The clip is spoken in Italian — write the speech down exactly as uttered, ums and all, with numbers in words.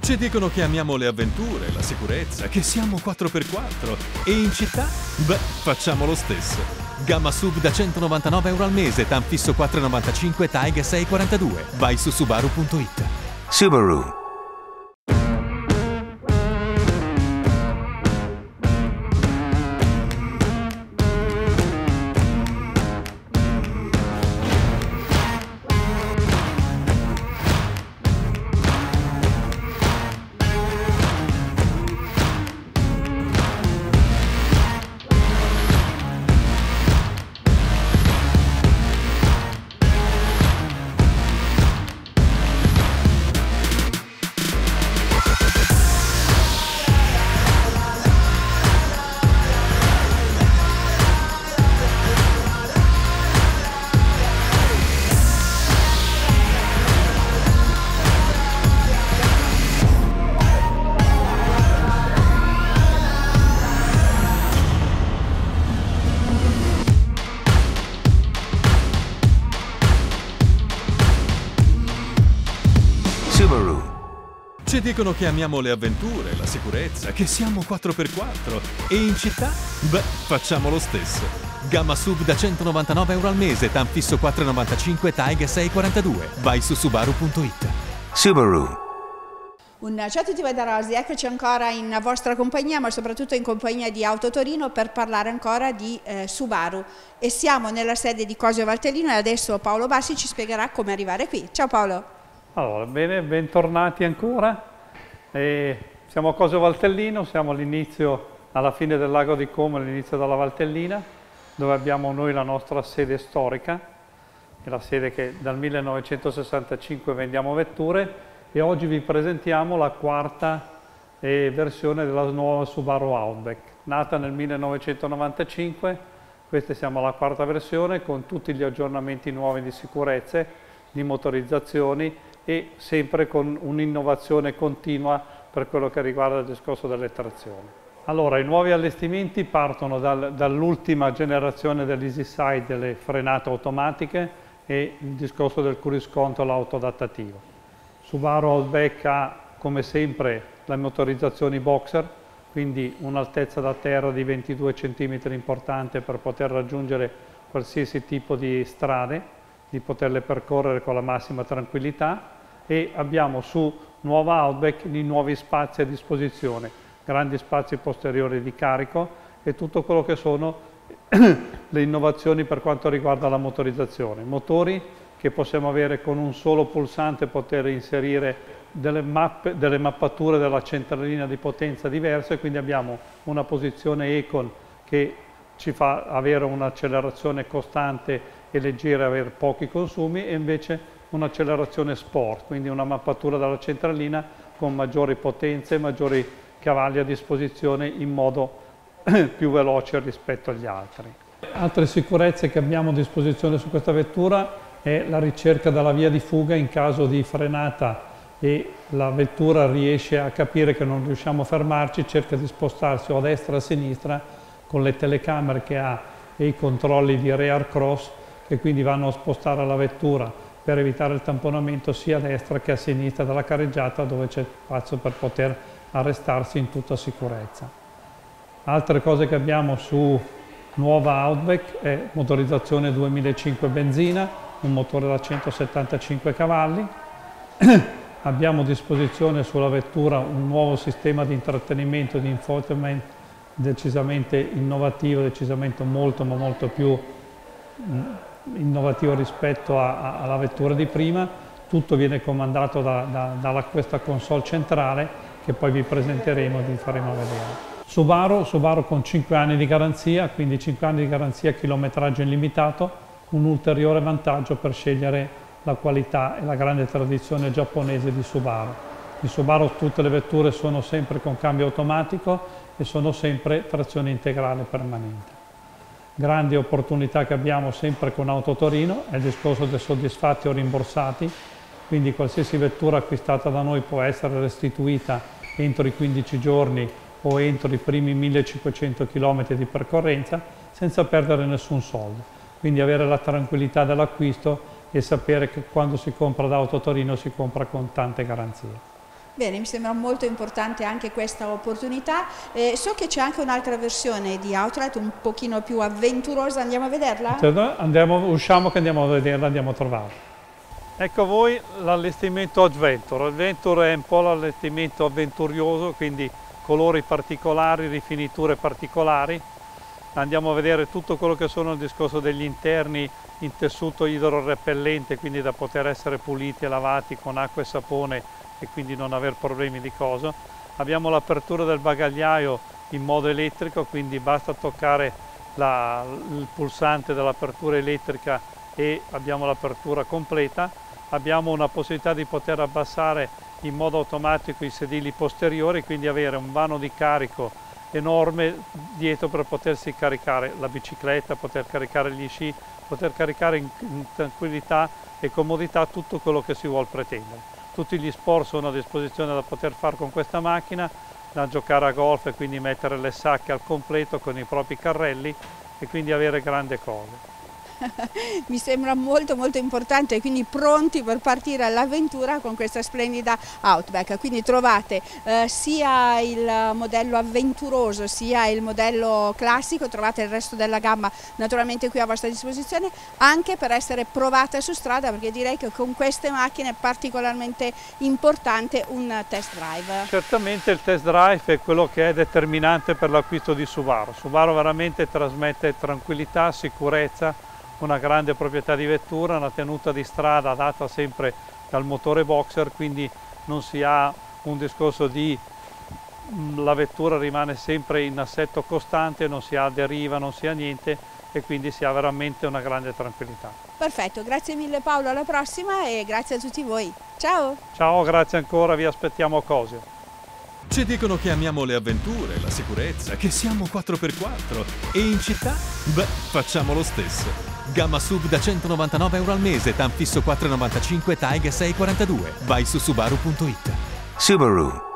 Ci dicono che amiamo le avventure, la sicurezza, che siamo quattro per quattro. E in città? Beh, facciamo lo stesso. Gamma S U V da centonovantanove euro al mese, TAN fisso quattro virgola novantacinque, TAIG sei virgola quarantadue. Vai su Subaru punto it. Subaru. Subaru. Ci dicono che amiamo le avventure, la sicurezza, che siamo quattro per quattro. E in città? Beh, facciamo lo stesso. Gamma S U V da centonovantanove euro al mese, TAN fisso quattro virgola novantacinque, TAIG sei virgola quarantadue. Vai su Subaru punto it. Subaru. Un ciao a tutti voi da Rosy, eccoci ancora in vostra compagnia, ma soprattutto in compagnia di Auto Torino per parlare ancora di eh, Subaru. E siamo nella sede di Cosio Valtellino e adesso Paolo Bassi ci spiegherà come arrivare qui. Ciao Paolo. Allora, bene, bentornati ancora. E siamo a Cosio Valtellino, siamo all'inizio, alla fine del lago di Como, all'inizio della Valtellina, dove abbiamo noi la nostra sede storica, è la sede che dal millenovecentosessantacinque vendiamo vetture, e oggi vi presentiamo la quarta eh, versione della nuova Subaru Outback, nata nel millenovecentonovantacinque. Questa siamo alla quarta versione con tutti gli aggiornamenti nuovi di sicurezza, di motorizzazioni e sempre con un'innovazione continua per quello che riguarda il discorso delle trazioni. Allora, i nuovi allestimenti partono dal, dall'ultima generazione dell'Easy Side delle frenate automatiche e il discorso del cruise control autoadattativo. Subaru Outback ha, come sempre, le motorizzazioni boxer, quindi un'altezza da terra di ventidue centimetri importante per poter raggiungere qualsiasi tipo di strade, di poterle percorrere con la massima tranquillità, e abbiamo su nuova Outback i nuovi spazi a disposizione, grandi spazi posteriori di carico e tutto quello che sono le innovazioni per quanto riguarda la motorizzazione. Motori che possiamo avere con un solo pulsante, poter inserire delle, mappe, delle mappature della centralina di potenza diverse, quindi abbiamo una posizione Econ che ci fa avere un'accelerazione costante e leggera, avere pochi consumi, e invece un'accelerazione sport, quindi una mappatura della centralina con maggiori potenze, maggiori cavalli a disposizione in modo più veloce rispetto agli altri. Altre sicurezze che abbiamo a disposizione su questa vettura è la ricerca della via di fuga in caso di frenata e la vettura riesce a capire che non riusciamo a fermarci, cerca di spostarsi o a destra o a sinistra con le telecamere che ha e i controlli di rear cross, che quindi vanno a spostare la vettura per evitare il tamponamento sia a destra che a sinistra della carreggiata, dove c'è spazio per poter arrestarsi in tutta sicurezza. Altre cose che abbiamo su nuova Outback è motorizzazione duemilacinque benzina, un motore da centosettantacinque cavalli. Abbiamo a disposizione sulla vettura un nuovo sistema di intrattenimento di infotainment decisamente innovativo, decisamente molto ma molto più innovativo rispetto a, a, alla vettura di prima. Tutto viene comandato da, da, da questa console centrale che poi vi presenteremo e vi faremo vedere. Subaru, Subaru con cinque anni di garanzia, quindi cinque anni di garanzia, chilometraggio illimitato, un ulteriore vantaggio per scegliere la qualità e la grande tradizione giapponese di Subaru. Di Subaru tutte le vetture sono sempre con cambio automatico e sono sempre trazione integrale permanente. Grandi opportunità che abbiamo sempre con Auto Torino è il discorso dei soddisfatti o rimborsati, quindi qualsiasi vettura acquistata da noi può essere restituita entro i quindici giorni o entro i primi millecinquecento chilometri di percorrenza senza perdere nessun soldo. Quindi avere la tranquillità dell'acquisto e sapere che quando si compra da Auto Torino si compra con tante garanzie. Bene, mi sembra molto importante anche questa opportunità. Eh, so che c'è anche un'altra versione di Outlet un pochino più avventurosa, andiamo a vederla? Andiamo, usciamo che andiamo a vederla, andiamo a trovarla. Ecco a voi l'allestimento Adventure. Adventure è un po' l'allestimento avventurioso, quindi colori particolari, rifiniture particolari. Andiamo a vedere tutto quello che sono il discorso degli interni in tessuto idrorepellente, quindi da poter essere puliti e lavati con acqua e sapone e quindi non aver problemi di coso. Abbiamo l'apertura del bagagliaio in modo elettrico, quindi basta toccare la, il pulsante dell'apertura elettrica e abbiamo l'apertura completa. Abbiamo una possibilità di poter abbassare in modo automatico i sedili posteriori, quindi avere un vano di carico enorme dietro per potersi caricare la bicicletta, poter caricare gli sci, poter caricare in, in tranquillità e comodità tutto quello che si vuol pretendere. Tutti gli sport sono a disposizione da poter fare con questa macchina, da giocare a golf e quindi mettere le sacche al completo con i propri carrelli e quindi avere grandi cose. Mi sembra molto molto importante, quindi pronti per partire all'avventura con questa splendida Outback. Quindi trovate eh, sia il modello avventuroso sia il modello classico, trovate il resto della gamma naturalmente qui a vostra disposizione anche per essere provate su strada, perché direi che con queste macchine è particolarmente importante un test drive. Certamente il test drive è quello che è determinante per l'acquisto di Subaru. Subaru veramente trasmette tranquillità, sicurezza, una grande proprietà di vettura, una tenuta di strada data sempre dal motore boxer, quindi non si ha un discorso di la vettura rimane sempre in assetto costante, non si ha deriva, non si ha niente e quindi si ha veramente una grande tranquillità. Perfetto, grazie mille Paolo, alla prossima e grazie a tutti voi. Ciao! Ciao, grazie ancora, vi aspettiamo a Cosio. Ci dicono che amiamo le avventure, la sicurezza, che siamo quattro per quattro e in città? Beh, facciamo lo stesso. Gamma sub da centonovantanove euro al mese, TAN fisso quattro virgola novantacinque, Taiga sei virgola quarantadue. Vai su subaru punto it. Subaru.